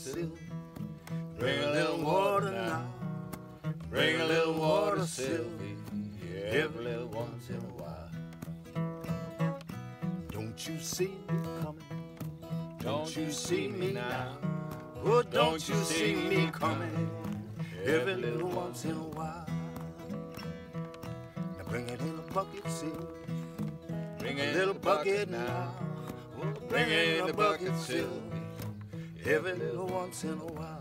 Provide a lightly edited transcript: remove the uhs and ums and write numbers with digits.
Silvie. Bring a little water now. Bring a little water, Silvie, every little once in a while. Don't you see me coming? Don't you see me now? Oh, don't you see me coming? Every little once in a while. Now bring it in a bucket, Silvie. Bring it in a bucket now. Oh, bring it in a bucket, Silvie, every little once in a while.